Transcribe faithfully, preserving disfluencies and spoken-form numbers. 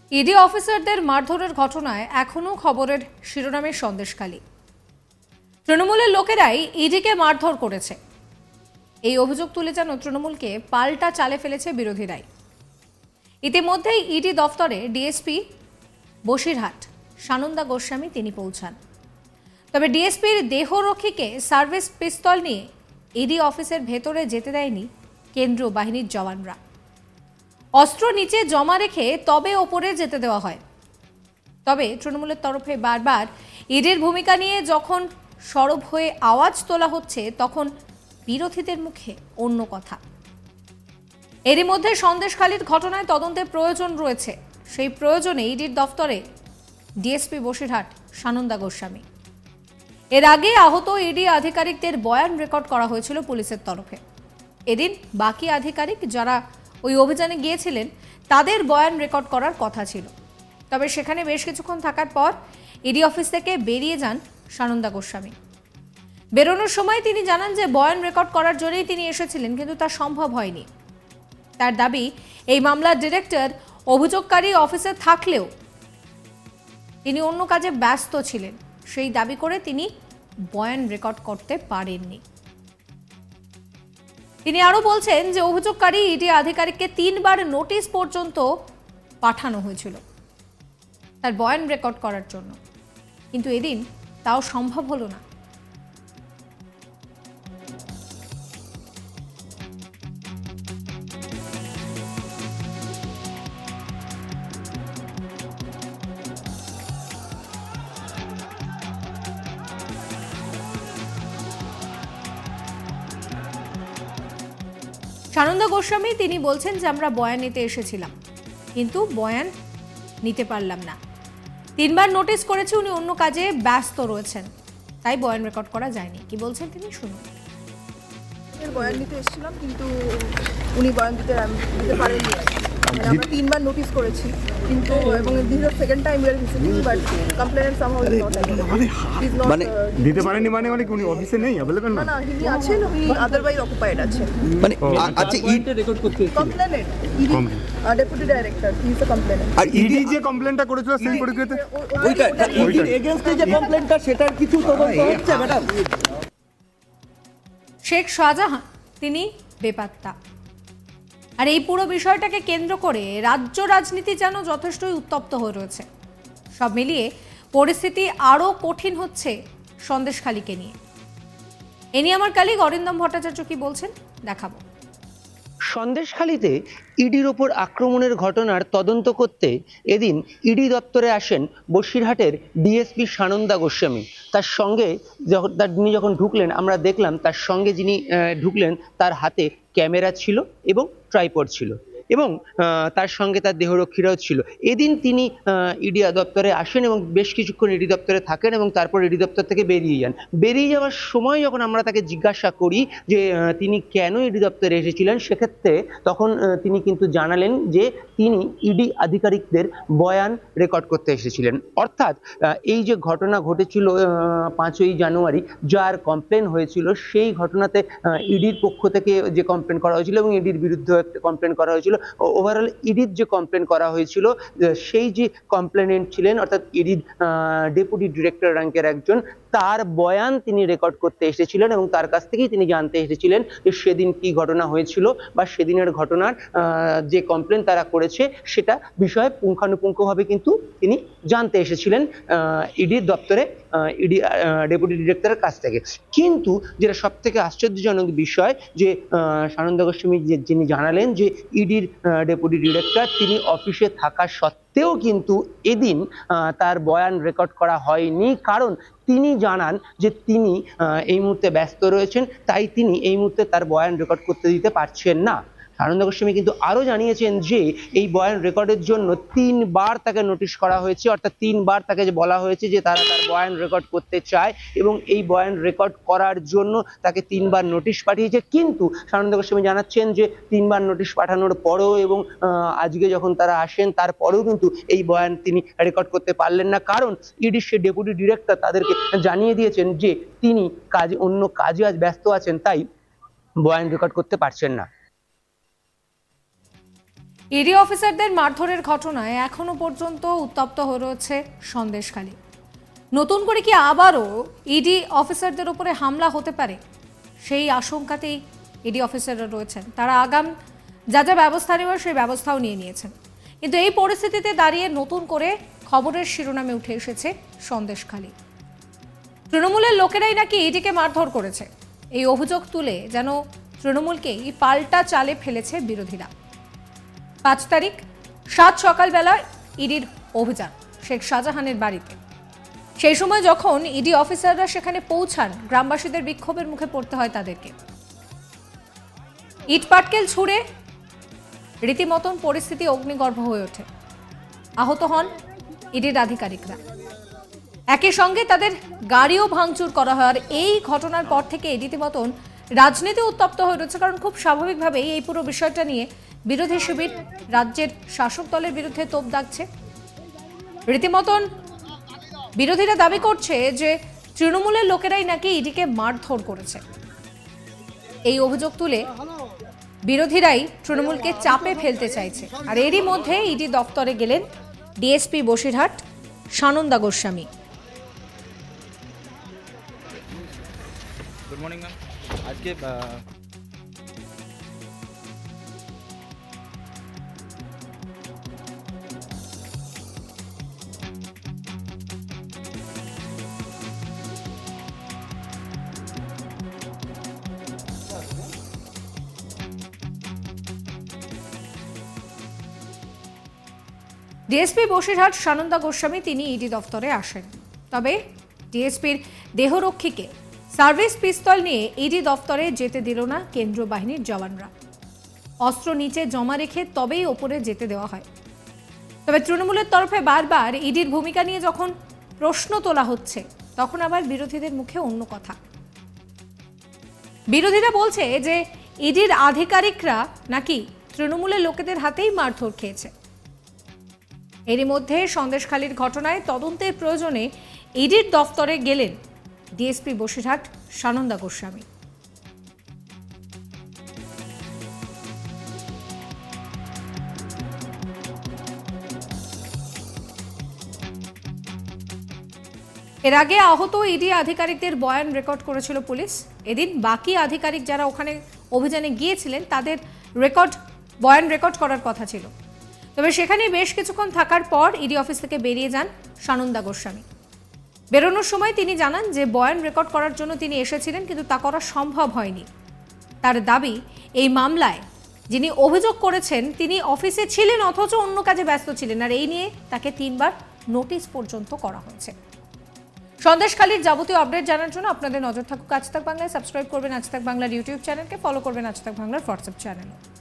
ED অফিসারদের মারধরের ঘটনায় এখনো খবরের শিরোনামে সন্দেশখালী। তৃণমূলের লোকেরাই ইডিকে মারধর করেছে, এই অভিযোগ তুলে যেন তৃণমূলকে পাল্টা চালে ফেলেছে বিরোধীরাই। ইতিমধ্যেই ইডি দফতরে ডিএসপি বসিরহাট সানন্দা গোস্বামী তিনি পৌঁছান। তবে ডিএসপির দেহরক্ষীকে সার্ভিস পিস্তল নিয়ে ইডি অফিসের ভেতরে যেতে দেয়নি কেন্দ্রীয় বাহিনীর জওয়ানরা। অস্ত্র নিচে জমা রেখে তবে ওপরে যেতে দেওয়া হয়। তবে তৃণমূলের তরফে বারবার ইডির ভূমিকা নিয়ে যখন সরব হয়ে আওয়াজ তোলা হচ্ছে, তখন বিরোধীদের মুখে অন্য কথা। এরই মধ্যে সন্দেশখালীর ঘটনায় তদন্তের প্রয়োজন রয়েছে, সেই প্রয়োজনে ইডির দফতরে ডিএসপি বসিরহাট সানন্দা গোস্বামী। এর আগে আহত ইডি আধিকারিকদের বয়ান রেকর্ড করা হয়েছিল পুলিশের তরফে। এদিন বাকি আধিকারিক যারা ওই অভিযানে গিয়েছিলেন তাদের বয়ান রেকর্ড করার কথা ছিল। তবে সেখানে বেশ কিছুক্ষণ থাকার পর ইডি অফিস থেকে বেরিয়ে যান সানন্দা গোস্বামী। বেরোনোর সময় তিনি জানান যে বয়ান রেকর্ড করার জন্যই তিনি এসেছিলেন, কিন্তু তা সম্ভব হয়নি। তার দাবি, এই মামলার ডিরেক্টর অভিযোগকারী অফিসে থাকলেও তিনি অন্য কাজে ব্যস্ত ছিলেন, সেই দাবি করে তিনি বয়ান রেকর্ড করতে পারেননি। তিনি আরো বলছেন যে অভিযোগকারী ইডি আধিকারিককে তিনবার নোটিশ পর্যন্ত পাঠানো হয়েছিল তার বয়ান রেকর্ড করার জন্য, কিন্তু এদিন তাও সম্ভব হলো না। সানন্দা গোস্বামী তিনি বলছেন যে আমরা বয়ান নিতে এসেছিলাম, কিন্তু বয়ান নিতে পারলাম না। তিনবার নোটিশ করেছে, উনি অন্য কাজে ব্যস্ত রয়েছেন, তাই বয়ান রেকর্ড করা যায়নি। কি বলছেন তিনি শুনুন। বয়ান নিতে এসেছিলাম, কিন্তু উনি বয়ান দিতে দিতে পারেননি। মানে আমরা তিনবার নোটিশ করেছি, কিন্তু এবং this is second time we are visiting, but complainant somehow is not like মানে দিতে পারেনি মানে মানে উনি অফিসে নেই, अवेलेबल না। না, তিনি আছেন, উনি আদারওয়াইজ অকুপাইড আছেন। মানে আচ্ছা ইডি রেকর্ড করতে complainant ED deputy director he is a complainant. আর ইডি যে কমপ্লেনটা করেছিল সেই পরিপ্রেক্ষিতে ওইটা ইডির এগেইনস্টে যে কমপ্লেনটা সেটার কিছু তদন্ত হচ্ছে ম্যাডাম। শেখ শাহজাহান তিনি বেপাত্তা। আর এই পুরো বিষয়টাকে কেন্দ্র করে রাজ্য রাজনীতি যেন যথেষ্টই উত্তপ্ত হয়ে রয়েছে। সব মিলিয়ে পরিস্থিতি আরো কঠিন হচ্ছে সন্দেশখালীকে নিয়ে। এ নিয়ে আমার কালিগ অরিন্দম ভট্টাচার্য কি বলছেন দেখাবো। সন্দেশখালীতে ইডির ওপর আক্রমণের ঘটনার তদন্ত করতে এদিন ইডি দপ্তরে আসেন বসিরহাটের ডিএসপি সানন্দা গোস্বামী। তার সঙ্গে যখন তিনি যখন ঢুকলেন আমরা দেখলাম তার সঙ্গে যিনি ঢুকলেন তার হাতে ক্যামেরা ছিল এবং ট্রাইপড ছিল, এবং তার সঙ্গে তার দেহরক্ষীরাও ছিল। এদিন তিনি ইডি দপ্তরে আসেন এবং বেশ কিছুক্ষণ ইডি দপ্তরে থাকেন এবং তারপর ইডি দপ্তর থেকে বেরিয়ে যান। বেরিয়ে যাওয়ার সময় যখন আমরা তাকে জিজ্ঞাসা করি যে তিনি কেন ইডি দপ্তরে এসেছিলেন, সেক্ষেত্রে তখন তিনি কিন্তু জানালেন যে তিনি ইডি আধিকারিকদের বয়ান রেকর্ড করতে এসেছিলেন। অর্থাৎ এই যে ঘটনা ঘটেছিল পাঁচই জানুয়ারি, যার কমপ্লেন হয়েছিল, সেই ঘটনাতে ইডির পক্ষ থেকে যে কমপ্লেন করা হয়েছিল এবং ইডির বিরুদ্ধে একটা কমপ্লেন করা হয়েছিল, ওভারঅল ইডির যে কমপ্লেন করা হয়েছিল সেই যে কমপ্লেনেন্ট ছিলেন অর্থাৎ ইডির ডেপুটি ডিরেক্টর র্যাঙ্কের একজন, তার বয়ান তিনি রেকর্ড করতে এসেছিলেন এবং তার কাছ থেকেই তিনি জানতে এসেছিলেন যে সেদিন কি ঘটনা হয়েছিল বা সেদিনের ঘটনার যে কমপ্লেন তারা করেছে সেটা বিষয়ে পুঙ্খানুপুঙ্খভাবে কিন্তু তিনি জানতে এসেছিলেন ইডির দপ্তরে ইডি ডেপুটি ডিরেক্টরের কাছ থেকে। কিন্তু যেটা সব থেকে আশ্চর্যজনক বিষয় যে সানন্দা গোস্বামী যিনি জানালেন যে ইডির ডেপুটি ডিরেক্টর তিনি অফিসে থাকা সত্ত্বেও কিন্তু এদিন তার বয়ান রেকর্ড করা হয়নি, কারণ তিনি জানান যে তিনি এই মুহূর্তে ব্যস্ত রয়েছেন, তাই তিনি এই মুহূর্তে তার বয়ান রেকর্ড করতে দিতে পারছেন না। সানন্দা গোস্বামী কিন্তু আরো জানিয়েছেন যে এই বয়ান রেকর্ডের জন্য তিনবার তাকে নোটিশ করা হয়েছে, অর্থাৎ তিনবার তাকে বলা হয়েছে যে তারা তার বয়ান রেকর্ড করতে চায় এবং এই বয়ান রেকর্ড করার জন্য তাকে তিনবার নোটিশ পাঠিয়েছে। কিন্তু সানন্দা গোস্বামী জানাচ্ছেন যে তিনবার নোটিশ পাঠানোর পরেও এবং আজকে যখন তারা আসেন তারপরেও কিন্তু এই বয়ান তিনি রেকর্ড করতে পারলেন না, কারণ ইডির সে ডেপুটি ডিরেক্টর তাদেরকে জানিয়ে দিয়েছেন যে তিনি কাজ অন্য কাজে আজ ব্যস্ত আছেন, তাই বয়ান রেকর্ড করতে পারছেন না। ইডি অফিসারদের মারধরের ঘটনায় এখনো পর্যন্ত উত্তপ্ত হয়ে রয়েছে সন্দেশখালী। নতুন করে কি আবারও ইডি অফিসারদের উপরে হামলা হতে পারে, সেই আশঙ্কাতেই ইডি অফিসাররা রয়েছেন। তারা আগাম যা যা ব্যবস্থা নেওয়ার সেই ব্যবস্থাও নিয়ে নিয়েছেন। কিন্তু এই পরিস্থিতিতে দাঁড়িয়ে নতুন করে খবরের শিরোনামে উঠে এসেছে সন্দেশখালী। তৃণমূলের লোকেরাই নাকি ইডিকে মারধর করেছে, এই অভিযোগ তুলে যেন তৃণমূলকেই পাল্টা চালে ফেলেছে বিরোধীরা। পাঁচ তারিখ সাত সকালবেলা ইডির অভিযান শেখ শাহজাহানের বাড়িতে। সেই সময় যখন ইডি অফিসাররা সেখানে পৌঁছান, গ্রামবাসীদের বিক্ষোভের মুখে পড়তে হয় তাদেরকে। ইট পাটকেল ছুঁড়ে রীতিমতন পরিস্থিতি অগ্নিগর্ভ হয়ে ওঠে। আহত হন ইডির আধিকারিকরা, একই সঙ্গে তাদের গাড়িও ভাঙচুর করা হয়। আর এই ঘটনার পর থেকে রীতিমতন রাজনীতি উত্তপ্ত হয়ে রয়েছে, কারণ খুব স্বাভাবিকভাবেই এই পুরো বিষয়টা নিয়ে বিরোধী শিবির রাজ্যের শাসক দলের বিরুদ্ধে তোপ দাগছে। রীতিমতন বিরোধীরা দাবি করছে যে তৃণমূলের লোকেরাই নাকি ইডিকে মারধর করেছে। এই অভিযোগ তুলে বিরোধীরাই তৃণমূলকে চাপে ফেলতে চাইছে। আর এরই মধ্যে ইডি দপ্তরে গেলেন DSP Basirhat Sananda Goswami. Good morning ma'am. আজকে ডিএসপি বসিরহাট সানন্দা গোস্বামী তিনি ইডি দপ্তরে আসেন। তবে ডিএসপির দেহরক্ষীকে সার্ভিস পিস্তল নিয়ে ইডি দপ্তরে যেতে দিল না কেন্দ্রীয় বাহিনীর জওয়ানরা। অস্ত্র নিচে জমা রেখে তবেই ওপরে যেতে দেওয়া হয়। তবে তৃণমূলের তরফে বারবার ইডির ভূমিকা নিয়ে যখন প্রশ্ন তোলা হচ্ছে, তখন আবার বিরোধীদের মুখে অন্য কথা। বিরোধীরা বলছে যে ইডির আধিকারিকরা নাকি তৃণমূলের লোকেদের হাতেই মারধর খেয়েছে। এরই মধ্যে সন্দেশখালীর ঘটনায় তদন্তের প্রয়োজনে ইডির দফতরে গেলেন ডিএসপি বসিরহাট সানন্দা গোস্বামী। এর আগে আহত ইডি আধিকারিকদের বয়ান রেকর্ড করেছিল পুলিশ। এদিন বাকি আধিকারিক যারা ওখানে অভিযানে গিয়েছিলেন তাদের রেকর্ড বয়ান রেকর্ড করার কথা ছিল। তবে সেখানে বেশ কিছুক্ষণ থাকার পর ইডি অফিস থেকে বেরিয়ে যান সানন্দা গোস্বামী। বেরোনোর সময় তিনি জানান যে বয়ান রেকর্ড করার জন্য তিনি এসেছিলেন, কিন্তু তা করা সম্ভব হয়নি। তার দাবি, এই মামলায় যিনি অভিযোগ করেছেন তিনি অফিসে ছিলেন অথচ অন্য কাজে ব্যস্ত ছিলেন, আর এই নিয়ে তাকে তিনবার নোটিশ পর্যন্ত করা হয়েছে। সন্দেশখালীর যাবতীয় আপডেট জানার জন্য আপনাদের নজর থাকুক আজ তাক বাংলায়। সাবস্ক্রাইব করবেন আজ তাক বাংলার ইউটিউব চ্যানেলকে, ফলো করবেন আজ তাক বাংলার হোয়াটসঅ্যাপ চ্যানেল।